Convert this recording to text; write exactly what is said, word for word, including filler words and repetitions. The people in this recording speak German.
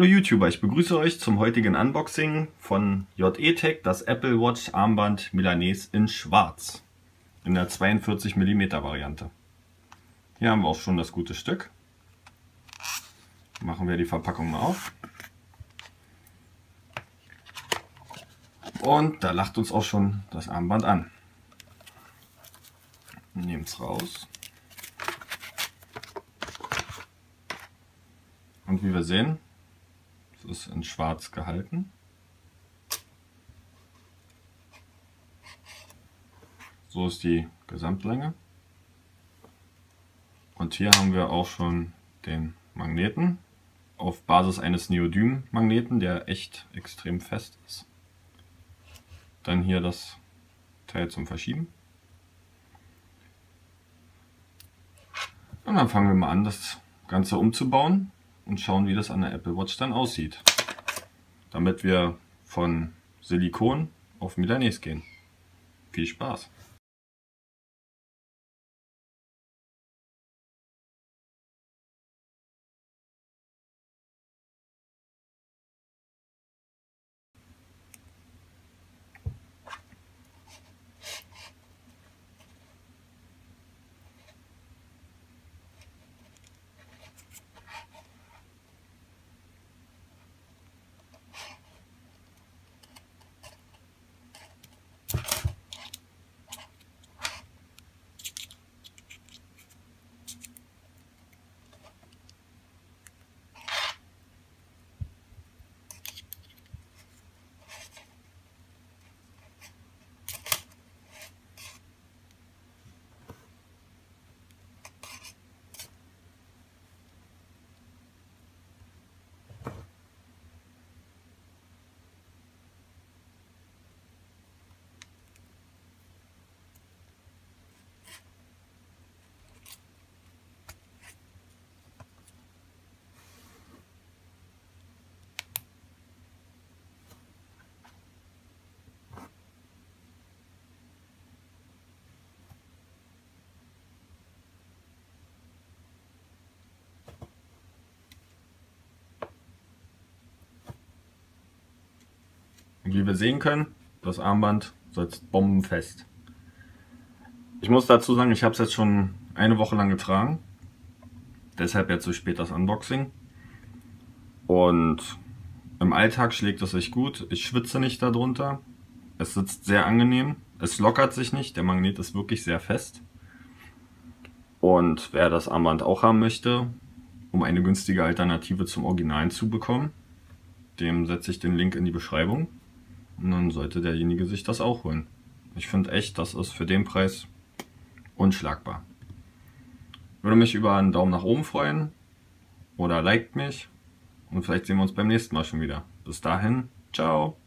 Hallo YouTuber, ich begrüße euch zum heutigen Unboxing von J E Tech, das Apple Watch Armband Milanese in Schwarz, in der zweiundvierzig Millimeter Variante. Hier haben wir auch schon das gute Stück. Machen wir die Verpackung mal auf. Und da lacht uns auch schon das Armband an. Nehmen es raus. Und wie wir sehen, es ist in Schwarz gehalten. So ist die Gesamtlänge. Und hier haben wir auch schon den Magneten auf Basis eines Neodym-Magneten, der echt extrem fest ist. Dann hier das Teil zum Verschieben. Und dann fangen wir mal an, das Ganze umzubauen und schauen, wie das an der Apple Watch dann aussieht. Damit wir von Silikon auf Milanese gehen. Viel Spaß! Und wie wir sehen können, das Armband sitzt bombenfest. Ich muss dazu sagen, ich habe es jetzt schon eine Woche lang getragen. Deshalb jetzt so spät das Unboxing. Und im Alltag schlägt es sich gut. Ich schwitze nicht darunter. Es sitzt sehr angenehm. Es lockert sich nicht. Der Magnet ist wirklich sehr fest. Und wer das Armband auch haben möchte, um eine günstige Alternative zum Originalen zu bekommen, dem setze ich den Link in die Beschreibung. Und dann sollte derjenige sich das auch holen. Ich finde echt, das ist für den Preis unschlagbar. Würde mich über einen Daumen nach oben freuen oder liked mich und vielleicht sehen wir uns beim nächsten Mal schon wieder. Bis dahin, ciao!